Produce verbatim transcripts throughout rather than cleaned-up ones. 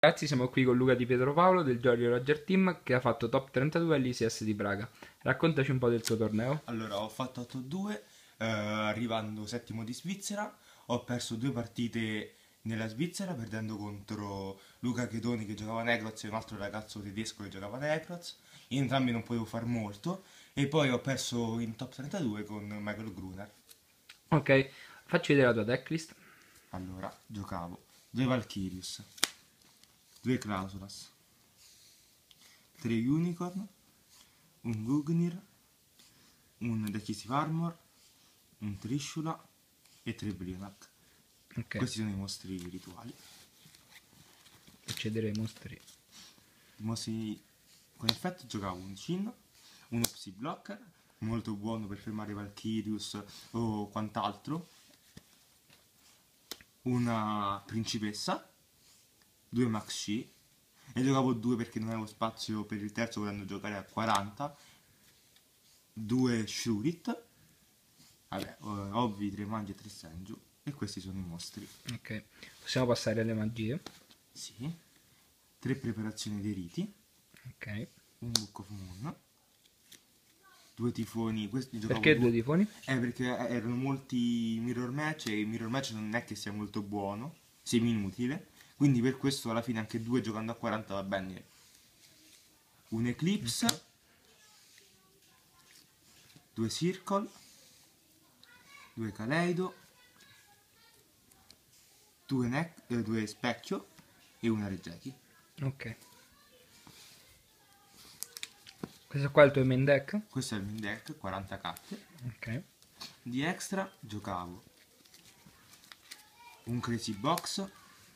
Ragazzi, siamo qui con Luca Di Pietro Paolo del Jolly Roger Team che ha fatto top trentadue all'I C S di Praga. Raccontaci un po' del tuo torneo. Allora, ho fatto otto due, eh, arrivando settimo di Svizzera. Ho perso due partite nella Svizzera, perdendo contro Luca Chedoni che giocava a Necroz e un altro ragazzo tedesco che giocava a Necroz. In entrambi non potevo far molto. E poi ho perso in top trentadue con Michael Gruner. Ok, facci vedere la tua decklist. Allora, giocavo due Valkyrius, due Clausulas, tre Unicorn, un Gugnir, un Decisive Armor, un Trishula e tre Brionac. Ok, Questi sono i mostri rituali. facci vedere i mostri. I mostri con effetto giocavo un Chin, uno Psy Blocker, molto buono per fermare Valkyrius o quant'altro, una Principessa, due Max Shi, ne giocavo due perché non avevo spazio per il terzo volendo giocare a quaranta, due Shurit, vabbè, ovvi, tre Mangi e tre Senju, e questi sono i mostri. Ok, possiamo passare alle magie. Sì, tre preparazioni dei riti, Ok, un Book of Moon, due tifoni, questi giocavo perché due due. tifoni? Eh, perché erano molti mirror match e il mirror match non è che sia molto buono, semi inutile, quindi per questo alla fine anche due giocando a quaranta va bene. Un Eclipse, Ok, due Circle, due Kaleido, due, neck, eh, due Specchio e una Regeki. ok. Questo qua è il tuo main deck? Questo è il mio deck, quaranta carte. Ok, Di extra giocavo un Crazy Box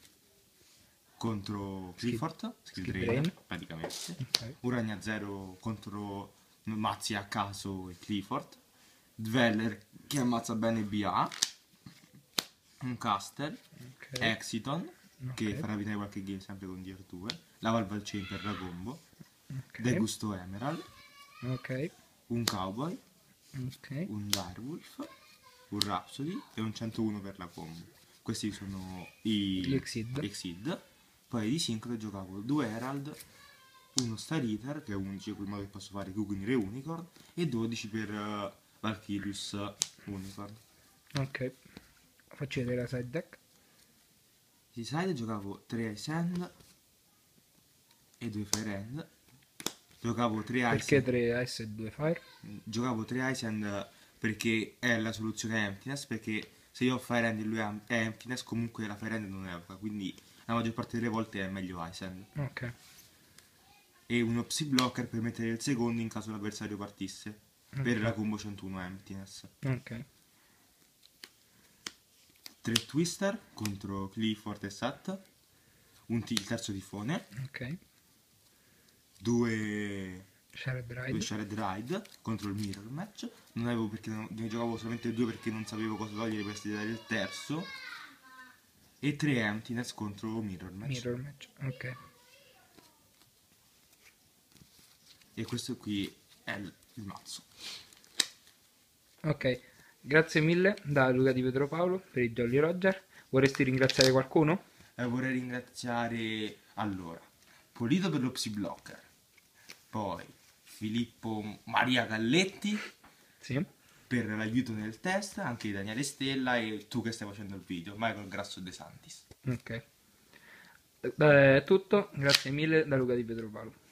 contro Skill, Clifford, Skill skill Drain, drain. praticamente. Ok, Un Ragna Zero contro Mazzi a caso e Clifford. Dweller che ammazza bene B A. Un Castle. ok, Exiton che ok, farà vincere qualche game sempre con D R due. La Valval Chain per la combo. ok, Degusto Emerald. ok, Un Cowboy. ok. Un Direwolf. Un Rhapsody e un centouno per la combo. Questi sono Gli i Exceed. Exceed. Poi di sincro giocavo due Herald, uno Star Eater che è undici con il modo che posso fare Gugnir e Unicorn e dodici per uh, Valkyrius Unicorn. Ok, facci vedere la side deck. Di side giocavo tre Ice Hand e due Fire Hand. Giocavo tre Ice Perché Hand. tre Ice e due Fire? Giocavo tre Ice Hand perché è la soluzione Emptiness, perché se io ho Fire Hand e lui ha Emptiness comunque la Fire Hand non evoca, quindi la maggior parte delle volte è meglio Ice Hand. Ok, E uno Psy Blocker per mettere il secondo in caso l'avversario partisse, per ok, la combo centuno Emptiness. ok, tre Twister contro Clifford e Sat, un t- il terzo tifone, ok. due, Shared due Ride. Shared Ride contro il Mirror Match. Non avevo perché non- ne giocavo solamente due perché non sapevo cosa togliere per studiare il terzo. E tre Emptiness contro Mirror Match. Mirror Match, ok. E questo qui è il, il mazzo. Ok, grazie mille da Luca Di Pietro Paolo per il Jolly Roger. Vorresti ringraziare qualcuno? Eh, vorrei ringraziare allora Polito per lo Psy Blocker, poi Filippo Maria Galletti Sì. per l'aiuto nel test, anche Daniele Stella e tu che stai facendo il video, Michael Grasso De Santis. Ok. Eh, È tutto, grazie mille da Luca Di Pietro Paolo.